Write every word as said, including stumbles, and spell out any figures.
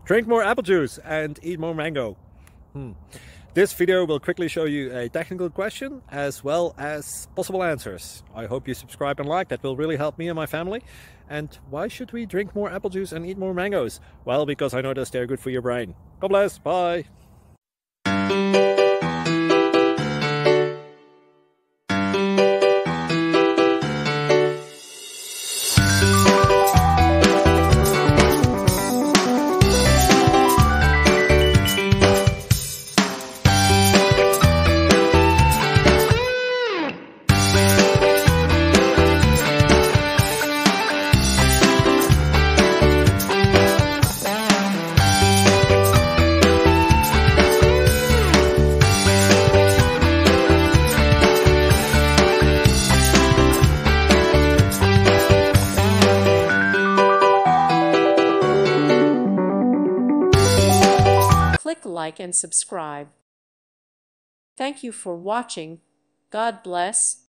Drink more apple juice and eat more mango. Hmm. This video will quickly show you a technical question as well as possible answers. I hope you subscribe and like, that will really help me and my family. And why should we drink more apple juice and eat more mangoes? Well, because I noticed they're good for your brain. God bless, bye! Click like and subscribe. Thank you for watching. God bless.